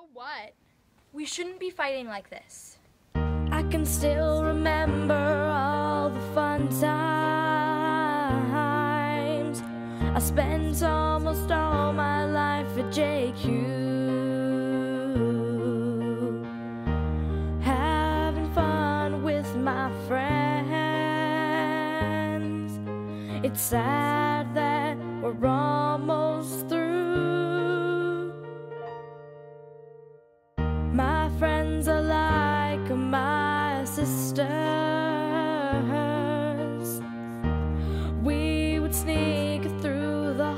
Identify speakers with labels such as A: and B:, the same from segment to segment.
A: what? We shouldn't be fighting like this.
B: I can still remember all the fun times I spent almost all my life at JQ, having fun with my friends. It's sad that we're almost through. My friends are like my sisters. We would sneak through the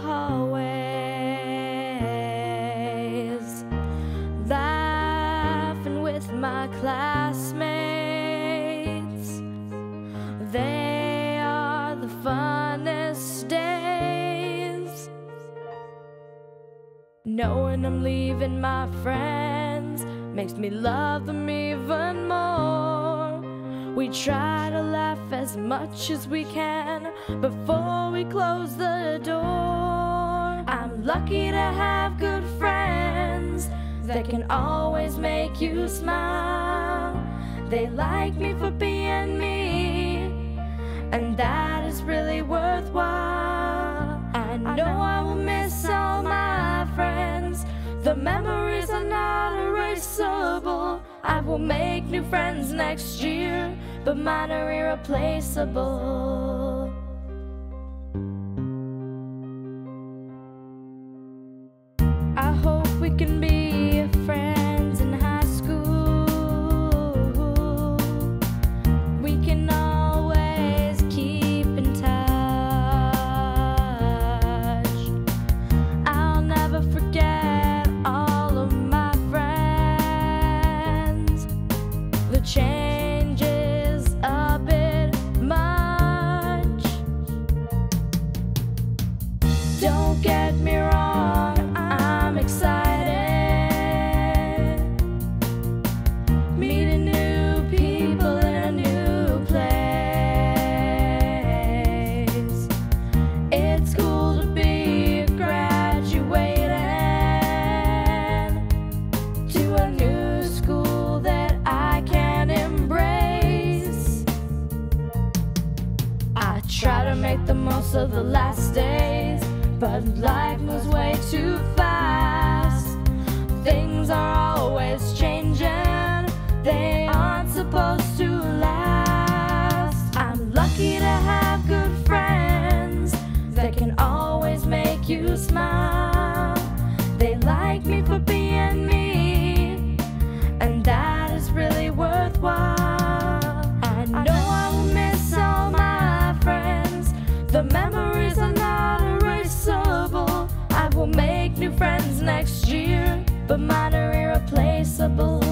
B: hallways, laughing with my classmates. They are the funnest days. Knowing I'm leaving my friends makes me love them even more. We try to laugh as much as we can before we close the door. I'm lucky to have good friends that can always make you smile. They like me for being me, and that is really worthwhile. I know I will miss all my friends. The memories are not erasable. I will make new friends next year, but mine are irreplaceable. I hope we can be friends in high school. We can always keep in touch. I'll never forget all of my friends. The change is a bit much. Don't get me wrong, I'm excited. Meeting new people in a new place. It's cool to be graduating to a new school that I can embrace. I try to make the most of the last days, but life moves way too fast. Things are always changing, they aren't supposed to last. I'm lucky to have good friends that can always make you smile. They like me for being me, and that is really worthwhile. I know I will miss all my friends. The memories are not erasable. I will make new friends next year, but mine are irreplaceable.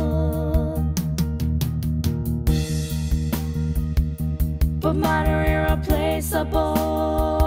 B: But mine are irreplaceable.